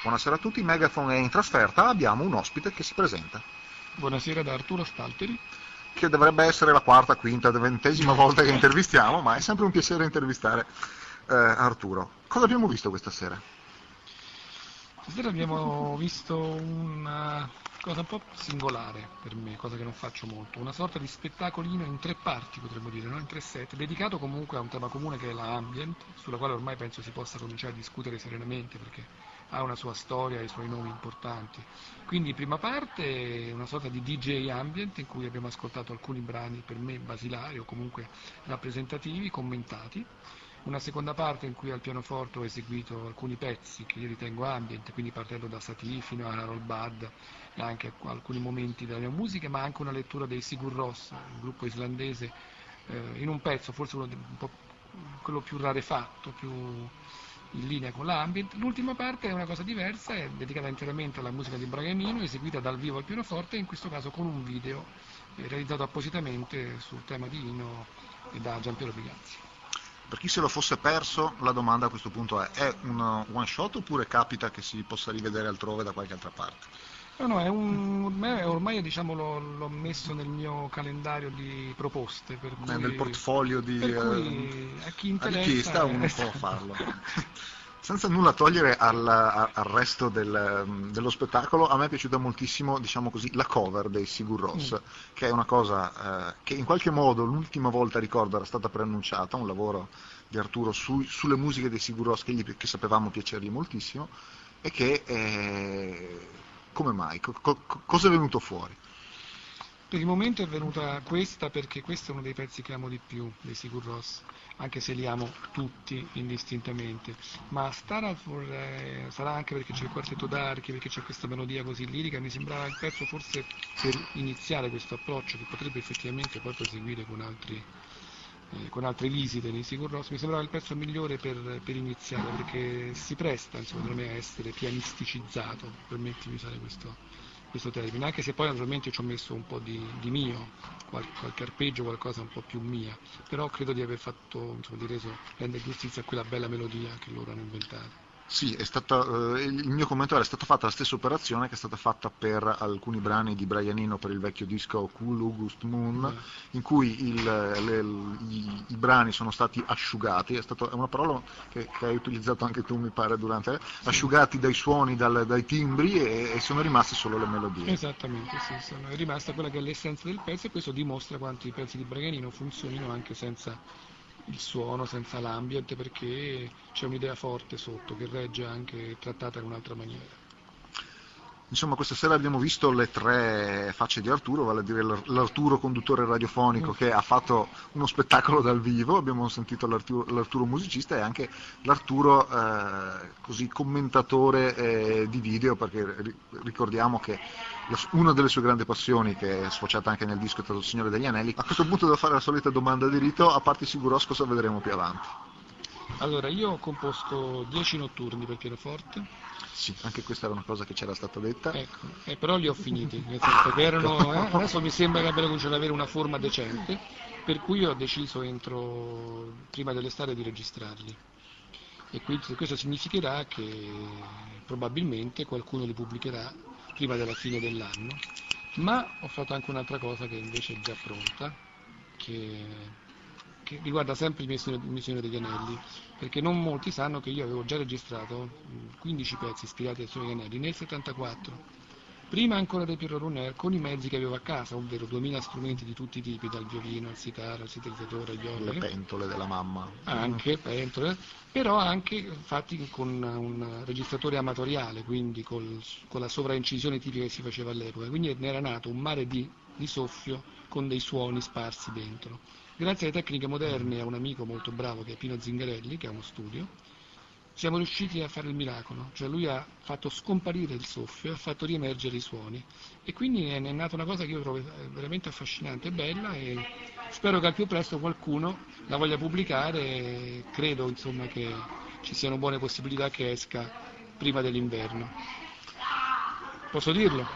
Buonasera a tutti, Megaphone è in trasferta, abbiamo un ospite che si presenta. Buonasera da Arturo Stalteri. Che dovrebbe essere la quarta, quinta, ventesima volta che intervistiamo, ma è sempre un piacere intervistare Arturo. Cosa abbiamo visto questa sera? Stasera abbiamo visto una cosa un po' singolare per me, cosa che non faccio molto, una sorta di spettacolino in 3 parti, potremmo dire, no? In 3 set, dedicato comunque a un tema comune che è la ambient, sulla quale ormai penso si possa cominciare a discutere serenamente perché ha una sua storia e i suoi nomi importanti. Quindi prima parte una sorta di DJ ambient in cui abbiamo ascoltato alcuni brani per me basilari o comunque rappresentativi, commentati. Una seconda parte in cui al pianoforte ho eseguito alcuni pezzi che io ritengo ambient, quindi partendo da Satie fino a Harold Bad e anche alcuni momenti della mia musica, ma anche una lettura dei Sigur Rós, un gruppo islandese, in un pezzo, forse un po' quello più rarefatto, più in linea con l'ambient. L'ultima parte è una cosa diversa, è dedicata interamente alla musica di Brian Eno, eseguita dal vivo al pianoforte, in questo caso con un video realizzato appositamente sul tema di Eno e da Giampiero Bigazzi. Per chi se lo fosse perso, la domanda a questo punto è un one shot oppure capita che si possa rivedere altrove da qualche altra parte? No, ormai diciamo, l'ho messo nel mio calendario di proposte, Nel portfolio di per cui a chi interessa richiesta uno può farlo. Senza nulla togliere al resto dello spettacolo, a me è piaciuta moltissimo, diciamo così, la cover dei Sigur Rós, che è una cosa che in qualche modo l'ultima volta, ricordo, era stata preannunciata, un lavoro di Arturo sulle musiche dei Sigur Rós che sapevamo piacergli moltissimo, e che, come mai? Cosa è venuto fuori? Per il momento è venuta questa perché questo è uno dei pezzi che amo di più dei Sigur Rós, anche se li amo tutti indistintamente, ma sarà anche perché c'è il quartetto d'archi, perché c'è questa melodia così lirica, mi sembrava il pezzo forse per iniziare questo approccio che potrebbe effettivamente poi proseguire con altre visite nei Sigur Rós, mi sembrava il pezzo migliore per iniziare, perché si presta, insomma, secondo me a essere pianisticizzato, permettimi di usare questo termine, anche se poi naturalmente ci ho messo un po' di mio, qualche arpeggio, qualcosa un po' più mia, però credo di aver fatto, insomma, di rendere giustizia a quella bella melodia che loro hanno inventato. Sì, il mio commento è stata fatta la stessa operazione che è stata fatta per alcuni brani di Brian Eno per il vecchio disco Cool August Moon, in cui i brani sono stati asciugati, è una parola che hai utilizzato anche tu mi pare durante, asciugati dai suoni, dai timbri e sono rimaste solo le melodie. Esattamente, sì, è rimasta quella che è l'essenza del pezzo e questo dimostra quanto i pezzi di Brian Eno funzionino anche senza il suono, senza l'ambient, perché c'è un'idea forte sotto che regge anche trattata in un'altra maniera. Insomma, questa sera abbiamo visto le 3 facce di Arturo, vale a dire l'Arturo conduttore radiofonico che ha fatto uno spettacolo dal vivo, abbiamo sentito l'Arturo musicista e anche l'Arturo così commentatore di video, perché ricordiamo che una delle sue grandi passioni, che è sfociata anche nel disco, è stato Il Signore degli Anelli. A questo punto devo fare la solita domanda di rito, a parte Sigur Rós cosa vedremo più avanti? Allora, io ho composto 10 notturni per pianoforte. Sì, anche questa era una cosa che c'era stata detta. Ecco, però li ho finiti, nel senso che adesso mi sembra che abbiano cominciato ad avere una forma decente, per cui ho deciso prima dell'estate di registrarli. E quindi questo significherà che probabilmente qualcuno li pubblicherà prima della fine dell'anno, ma ho fatto anche un'altra cosa che invece è già pronta, che riguarda sempre il mio Signore degli Anelli, perché non molti sanno che io avevo già registrato 15 pezzi ispirati al Signore degli Anelli nel 74, prima ancora dei Pierrot Lunaire, con i mezzi che avevo a casa, ovvero 2000 strumenti di tutti i tipi, dal violino al sitar, al sintetizzatore, agli organi. Le pentole della mamma. Anche pentole, però anche fatti con un registratore amatoriale, quindi con la sovraincisione tipica che si faceva all'epoca, quindi ne era nato un mare di soffio con dei suoni sparsi dentro. Grazie alle tecniche moderne e a un amico molto bravo che è Pino Zingarelli, che ha uno studio, siamo riusciti a fare il miracolo, cioè lui ha fatto scomparire il soffio e ha fatto riemergere i suoni e quindi è nata una cosa che io trovo veramente affascinante e bella e spero che al più presto qualcuno la voglia pubblicare e credo insomma che ci siano buone possibilità che esca prima dell'inverno. Posso dirlo?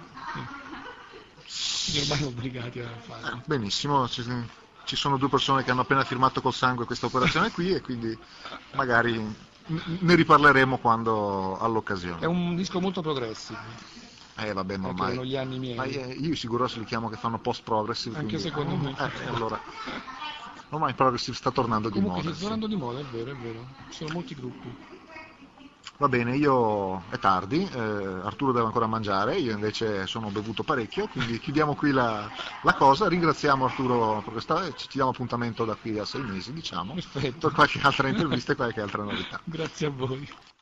Sì. Ormai sono obbligati a farlo. Benissimo, ci sono 2 persone che hanno appena firmato col sangue questa operazione qui e quindi magari ne riparleremo quando È all'occasione. un disco molto progressive, Vabbè, ma anche ormai, erano gli anni io sicuro se li chiamo che fanno post-progressive, anche quindi, secondo me. allora, ormai il progressive sta tornando di Comunque si moda, sta sì. tornando di moda, è vero, ci sono molti gruppi. Va bene, è tardi, Arturo deve ancora mangiare, io invece sono bevuto parecchio, quindi chiudiamo qui la cosa, ringraziamo Arturo per questa, ci diamo appuntamento da qui a 6 mesi, diciamo, Perfetto, per qualche altra intervista e qualche altra novità. grazie a voi.